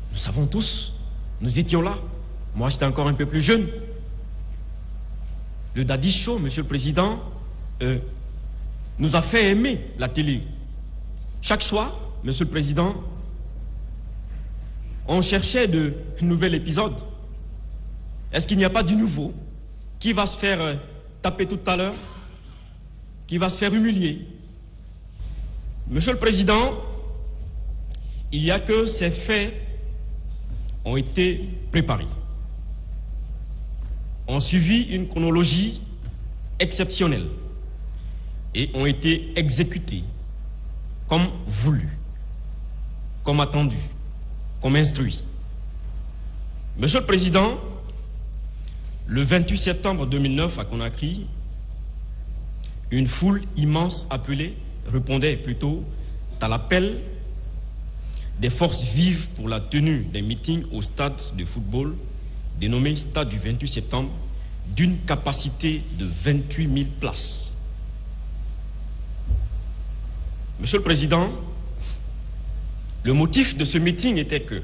Nous savons tous, nous étions là. Moi, j'étais encore un peu plus jeune. Le Dadis Show, Monsieur le Président, nous a fait aimer la télé. Chaque soir, Monsieur le Président, on cherchait de nouveaux épisodes. Est-ce qu'il n'y a pas du nouveau? Qui va se faire taper tout à l'heure? Qui va se faire humilier? Monsieur le Président, il n'y a que ces faits ont été préparés. Ont suivi une chronologie exceptionnelle et ont été exécutés comme voulu, comme attendu, comme instruit. Monsieur le Président, le 28 septembre 2009 à Conakry, une foule immense répondait plutôt à l'appel des forces vives pour la tenue des meetings au stade de football dénommé Stade du 28 septembre, d'une capacité de 28 000 places. Monsieur le Président, le motif de ce meeting était que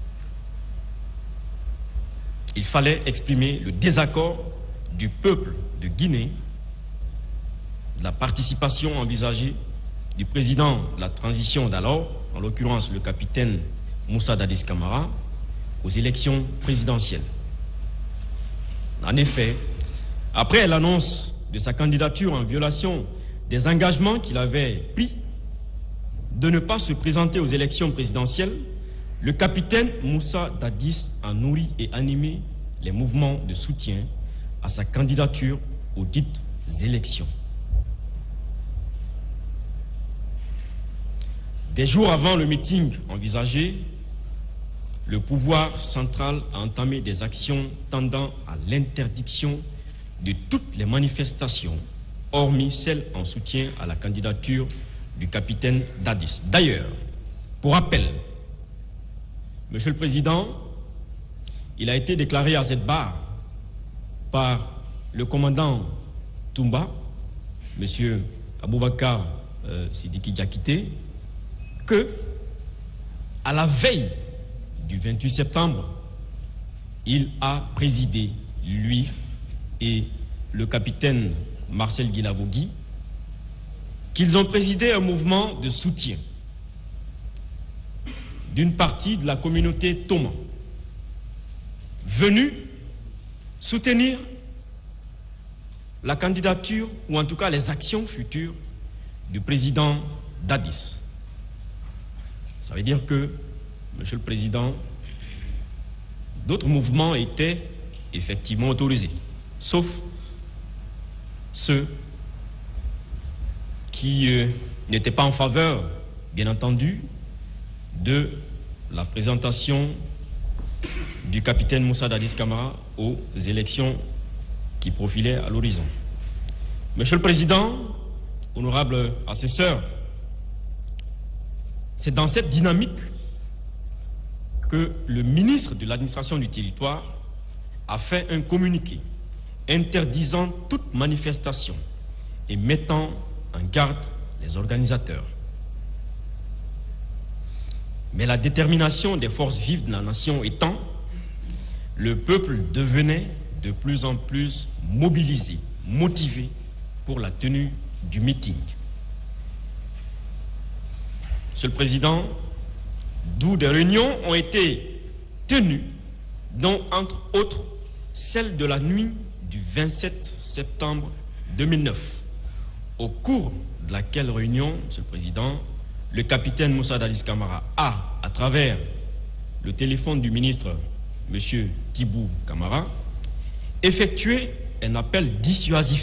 il fallait exprimer le désaccord du peuple de Guinée de la participation envisagée du président de la transition d'alors, en l'occurrence le capitaine Moussa Dadis Camara, aux élections présidentielles. En effet, après l'annonce de sa candidature en violation des engagements qu'il avait pris de ne pas se présenter aux élections présidentielles, le capitaine Moussa Dadis a nourri et animé les mouvements de soutien à sa candidature aux dites élections. Des jours avant le meeting envisagé, le pouvoir central a entamé des actions tendant à l'interdiction de toutes les manifestations, hormis celles en soutien à la candidature du capitaine Dadis. D'ailleurs, pour rappel, Monsieur le Président, il a été déclaré à cette barre par le commandant Toumba, Monsieur Aboubakar Sidiki Diakité, que, à la veille du 28 septembre, il a présidé, lui et le capitaine Marcel Guilavogui, qu'ils ont présidé un mouvement de soutien d'une partie de la communauté Toma, venue soutenir la candidature, ou en tout cas les actions futures du président Dadis. Ça veut dire que, Monsieur le Président, d'autres mouvements étaient effectivement autorisés, sauf ceux qui n'étaient pas en faveur, bien entendu, de la présentation du capitaine Moussa Dadis Camara aux élections qui profilaient à l'horizon. Monsieur le Président, honorable assesseur, c'est dans cette dynamique que le ministre de l'administration du territoire a fait un communiqué interdisant toute manifestation et mettant en garde les organisateurs. Mais la détermination des forces vives de la nation étant, le peuple devenait de plus en plus mobilisé, motivé pour la tenue du meeting. Monsieur le Président, d'où des réunions ont été tenues, dont entre autres celle de la nuit du 27 septembre 2009, au cours de laquelle réunion, Monsieur le Président, le capitaine Moussa Dadis Camara a, à travers le téléphone du ministre M. Tibou Camara, effectué un appel dissuasif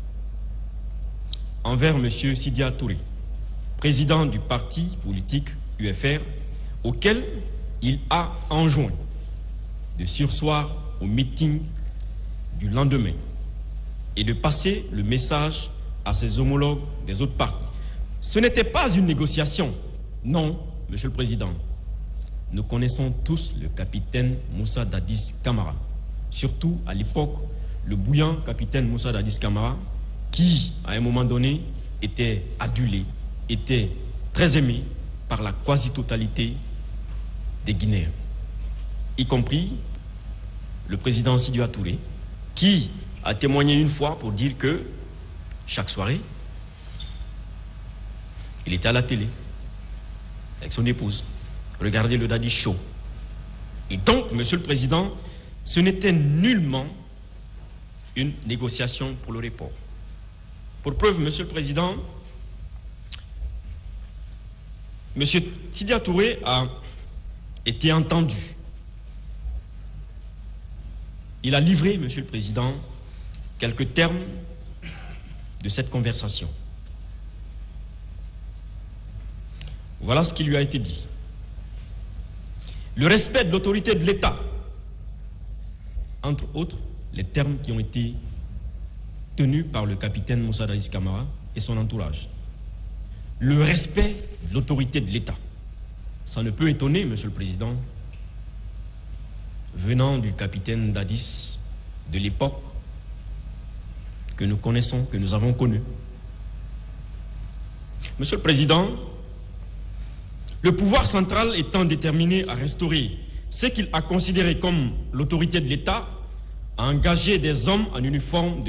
envers M. Sidia Touré, président du parti politique UFR, auquel il a enjoint de surseoir au meeting du lendemain et de passer le message à ses homologues des autres partis. Ce n'était pas une négociation. Non, Monsieur le Président. Nous connaissons tous le capitaine Moussa Dadis Camara. Surtout à l'époque, le bouillant capitaine Moussa Dadis Camara, qui, à un moment donné, était adulé, était très aimé par la quasi-totalité des Guinéens. y compris le président Sidya Touré, qui a témoigné une fois pour dire que chaque soirée, il était à la télé avec son épouse, regardez le Daddy Show. Et donc, Monsieur le Président, ce n'était nullement une négociation pour le report. Pour preuve, Monsieur le Président, Monsieur Sidya Touré a été entendu. Il a livré, Monsieur le Président, quelques termes de cette conversation. Voilà ce qui lui a été dit. Le respect de l'autorité de l'État, entre autres, les termes qui ont été tenus par le capitaine Moussa Dadis Camara et son entourage. Le respect de l'autorité de l'État. Ça ne peut étonner, Monsieur le Président, venant du capitaine Dadis de l'époque que nous connaissons, que nous avons connu. Monsieur le Président, le pouvoir central étant déterminé à restaurer ce qu'il a considéré comme l'autorité de l'État, a engagé des hommes en uniforme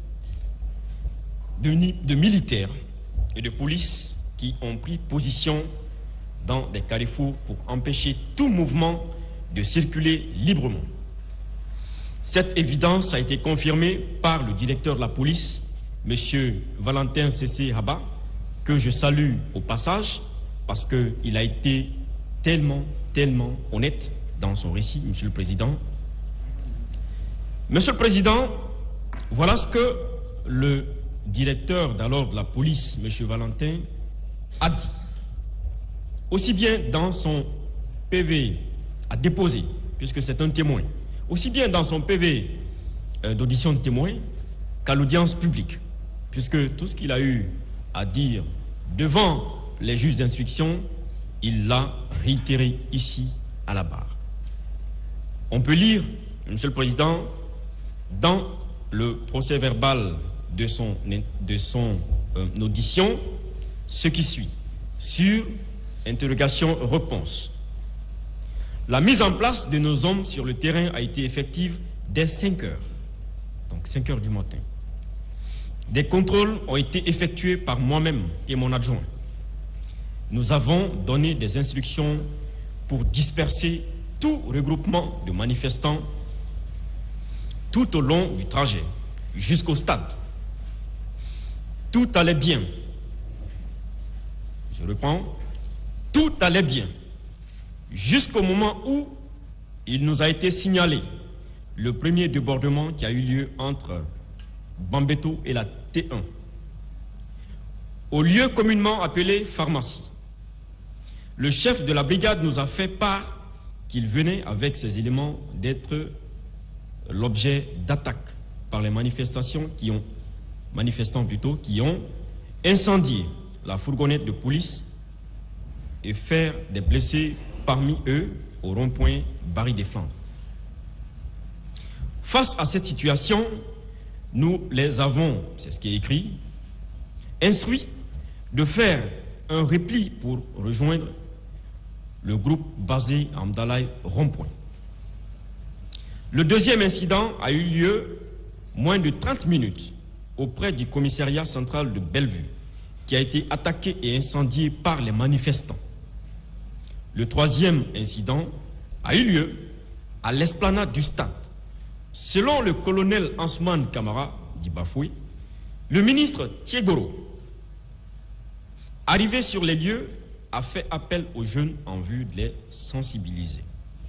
de militaires et de police qui ont pris position dans des carrefours pour empêcher tout mouvement de circuler librement. Cette évidence a été confirmée par le directeur de la police, M. Valentin Cessé Haba, que je salue au passage, parce qu'il a été tellement honnête dans son récit, Monsieur le Président. Monsieur le Président, voilà ce que le directeur d'alors de la police, M. Valentin, a dit. Aussi bien dans son PV à déposer, puisque c'est un témoin, aussi bien dans son PV d'audition de témoin qu'à l'audience publique, puisque tout ce qu'il a eu à dire devant les juges d'instruction, il l'a réitéré ici à la barre. On peut lire, Monsieur le Président, dans le procès verbal de son audition, ce qui suit, sur interrogation-réponse. La mise en place de nos hommes sur le terrain a été effective dès 5 heures, donc 5 heures du matin. Des contrôles ont été effectués par moi-même et mon adjoint. Nous avons donné des instructions pour disperser tout regroupement de manifestants tout au long du trajet, jusqu'au stade. Tout allait bien. Je reprends. Tout allait bien. Jusqu'au moment où il nous a été signalé le premier débordement qui a eu lieu entre Bambeto et la T1, au lieu communément appelé pharmacie. Le chef de la brigade nous a fait part qu'il venait avec ces éléments d'être l'objet d'attaque par les manifestants qui ont incendié la fourgonnette de police et faire des blessés parmi eux au rond-point Barry des Flandres. Face à cette situation, nous les avons, c'est ce qui est écrit, instruits de faire un repli pour rejoindre le groupe basé à Mdalaï rond-point. Le deuxième incident a eu lieu moins de 30 minutes auprès du commissariat central de Bellevue, qui a été attaqué et incendié par les manifestants. Le troisième incident a eu lieu à l'esplanade du stade. Selon le colonel Ansman Camara d'Ibafoué, le ministre Thiegoro, arrivé sur les lieux, a fait appel aux jeunes en vue de les sensibiliser.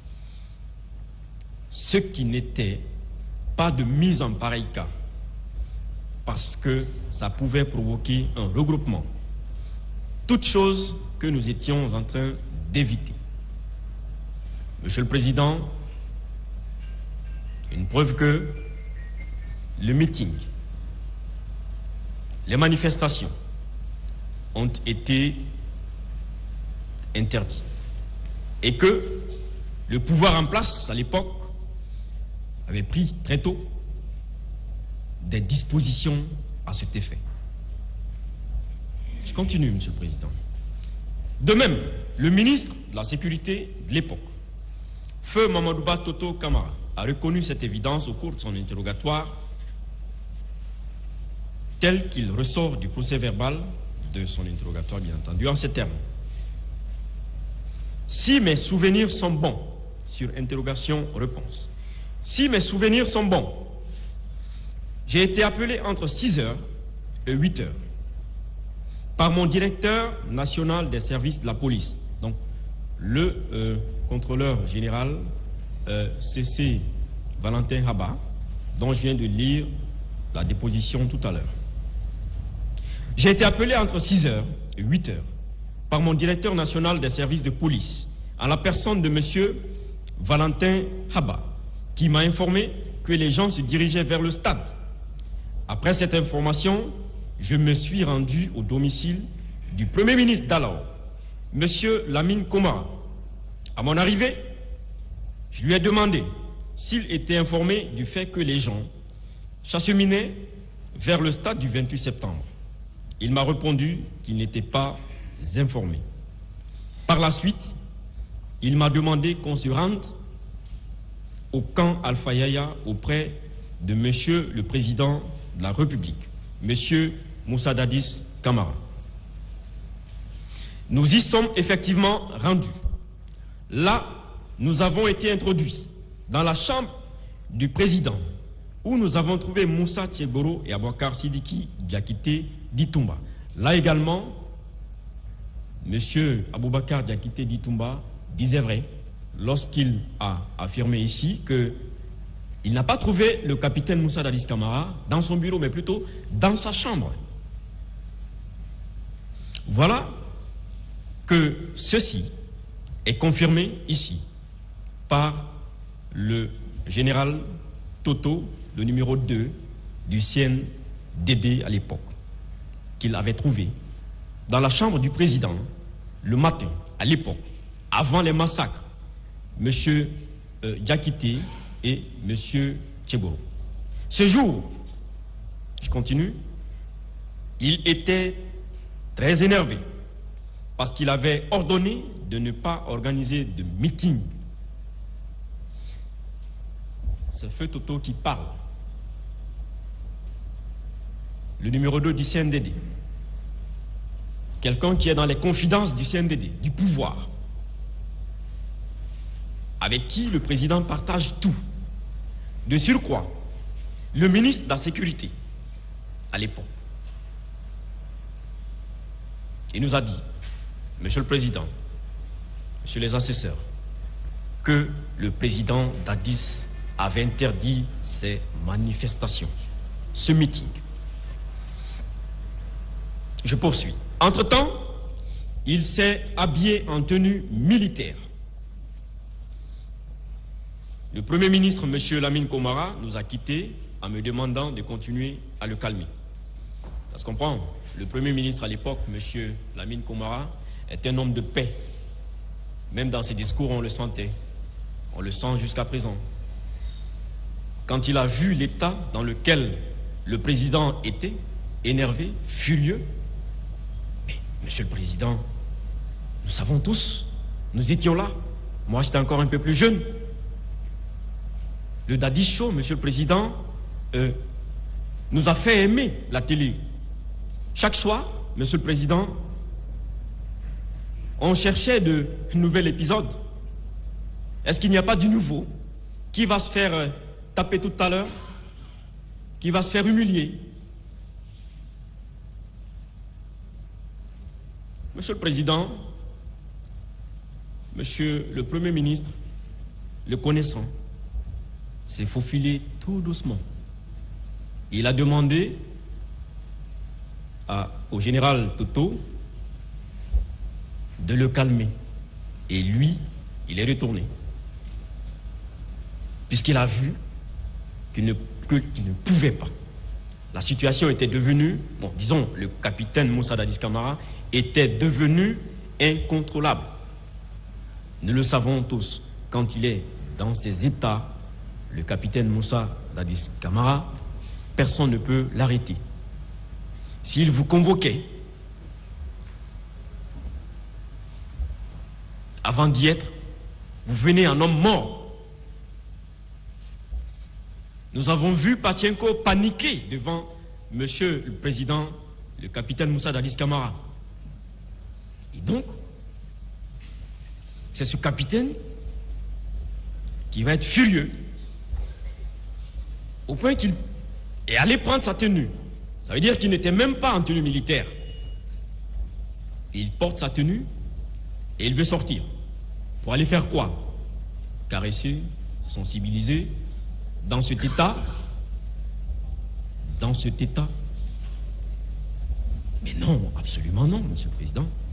Ce qui n'était pas de mise en pareil cas, parce que ça pouvait provoquer un regroupement. Toute chose que nous étions en train d'éviter. Monsieur le Président, une preuve que le meeting, les manifestations ont été interdits et que le pouvoir en place à l'époque avait pris très tôt des dispositions à cet effet. Je continue, Monsieur le Président. De même, le ministre de la Sécurité de l'époque, Feu Mamadouba Toto Kamara a reconnu cette évidence au cours de son interrogatoire tel qu'il ressort du procès verbal de son interrogatoire, bien entendu, en ces termes. Si mes souvenirs sont bons, sur interrogation-réponse, si mes souvenirs sont bons, j'ai été appelé entre 6h et 8h par mon directeur national des services de la police, donc le contrôleur général CC Valentin Haba, dont je viens de lire la déposition tout à l'heure. J'ai été appelé entre 6h et 8h par mon directeur national des services de police, en la personne de M. Valentin Haba, qui m'a informé que les gens se dirigeaient vers le stade. Après cette information, je me suis rendu au domicile du Premier ministre d'alors, M. Lamine Komara. À mon arrivée, je lui ai demandé s'il était informé du fait que les gens s'acheminaient vers le stade du 28 septembre. Il m'a répondu qu'il n'était pas informé. Par la suite, il m'a demandé qu'on se rende au camp Alpha Yaya auprès de Monsieur le Président de la République, Monsieur Moussa Dadis Camara. Nous y sommes effectivement rendus. Là, nous avons été introduits dans la chambre du président, où nous avons trouvé Moussa Tchegoro et Abouakar Sidiki Diakité Ditumba. Là également, M. Aboubakar Diakité Ditumba disait vrai lorsqu'il a affirmé ici qu'il n'a pas trouvé le capitaine Moussa Dadis Camara dans son bureau, mais plutôt dans sa chambre. Voilà que ceci est confirmé ici par le général Toto, le numéro 2 du CNDB à l'époque, qu'il avait trouvé dans la chambre du président le matin, à l'époque, avant les massacres, M. Diakité et M. Tchegoro. Ce jour, je continue, il était très énervé parce qu'il avait ordonné de ne pas organiser de meeting. C'est Feu Toto qui parle. Le numéro 2 du CNDD. Quelqu'un qui est dans les confidences du CNDD, du pouvoir, avec qui le président partage tout. De surcroît, le ministre de la Sécurité, à l'époque, il nous a dit, Monsieur le Président, Monsieur les assesseurs, que le président Dadis avait interdit ces manifestations, ce meeting. Je poursuis. Entre-temps, il s'est habillé en tenue militaire. Le Premier ministre, M. Lamine Komara, nous a quittés en me demandant de continuer à le calmer. Ça se comprend. Le Premier ministre à l'époque, M. Lamine Komara, est un homme de paix. Même dans ses discours, on le sentait. On le sent jusqu'à présent. Quand il a vu l'état dans lequel le président était, énervé, furieux, mais Monsieur le Président, nous savons tous, nous étions là. Moi, j'étais encore un peu plus jeune. Le Dadis Show, Monsieur le Président, nous a fait aimer la télé. Chaque soir, Monsieur le Président, on cherchait de nouveaux épisodes. Est-ce qu'il n'y a pas du nouveau? Qui va se faire taper tout à l'heure? Qui va se faire humilier? Monsieur le Président, Monsieur le Premier ministre, le connaissant, s'est faufilé tout doucement. Il a demandé au général Toto de le calmer. Et lui, il est retourné. Puisqu'il a vu qu'il ne pouvait pas. La situation était devenue, bon, disons, le capitaine Moussa Dadis Camara était devenu incontrôlable. Nous le savons tous, quand il est dans ces états, le capitaine Moussa Dadis Camara, personne ne peut l'arrêter. S'il vous convoquait, avant d'y être, vous venez en homme mort. Nous avons vu Pachenko paniquer devant Monsieur le Président, le capitaine Moussa Dadis Camara. Et donc, c'est ce capitaine qui va être furieux au point qu'il est allé prendre sa tenue. Ça veut dire qu'il n'était même pas en tenue militaire. Il porte sa tenue et il veut sortir. Pour aller faire quoi? Caresser, sensibiliser. Dans cet état, mais non, absolument non, Monsieur le Président.